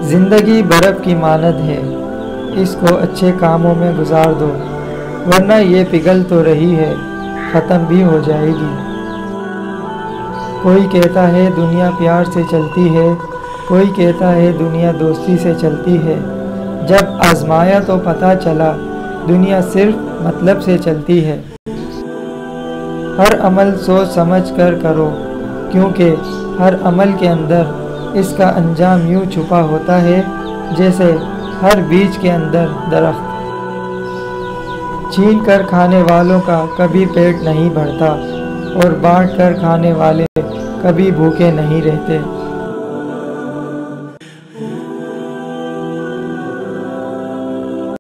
जिंदगी बर्फ़ की मानद है, इसको अच्छे कामों में गुजार दो, वरना ये पिघल तो रही है, ख़त्म भी हो जाएगी। कोई कहता है दुनिया प्यार से चलती है, कोई कहता है दुनिया दोस्ती से चलती है। जब आजमाया तो पता चला दुनिया सिर्फ मतलब से चलती है। हर अमल सोच समझ कर करो, क्योंकि हर अमल के अंदर इसका अंजाम यूँ छुपा होता है जैसे हर बीज के अंदर दरख्त। छीन कर खाने वालों का कभी पेट नहीं भरता और बांट कर खाने वाले कभी भूखे नहीं रहते।